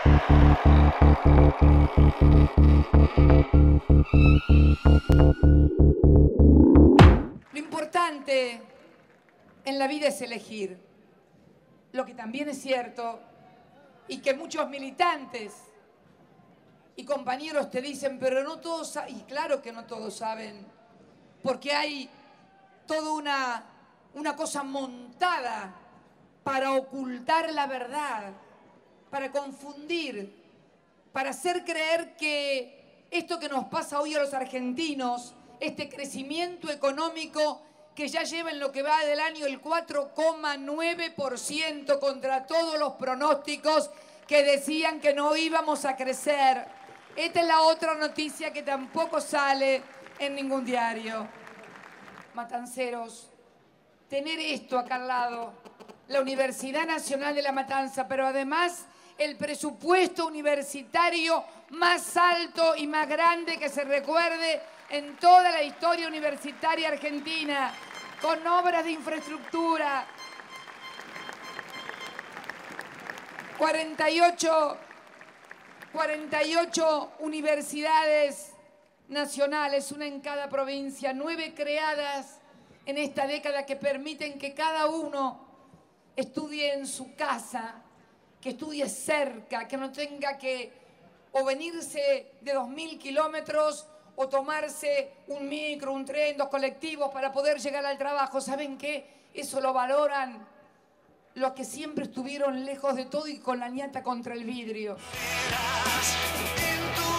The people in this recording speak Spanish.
Lo importante en la vida es elegir. Lo que también es cierto, y que muchos militantes y compañeros te dicen, pero no todos saben, y claro que no todos saben, porque hay toda una cosa montada para ocultar la verdad, para confundir, para hacer creer que esto que nos pasa hoy a los argentinos, este crecimiento económico que ya lleva en lo que va del año el 4,9% contra todos los pronósticos que decían que no íbamos a crecer. Esta es la otra noticia que tampoco sale en ningún diario. Matanceros, tener esto acá al lado, la Universidad Nacional de La Matanza, pero además el presupuesto universitario más alto y más grande que se recuerde en toda la historia universitaria argentina, con obras de infraestructura, 48 universidades nacionales, una en cada provincia, 9 creadas en esta década que permiten que cada uno estudie en su casa, que estudie cerca, que no tenga que o venirse de 2000 kilómetros o tomarse un micro, un tren, 2 colectivos para poder llegar al trabajo. ¿Saben qué? Eso lo valoran los que siempre estuvieron lejos de todo y con la ñata contra el vidrio. En tu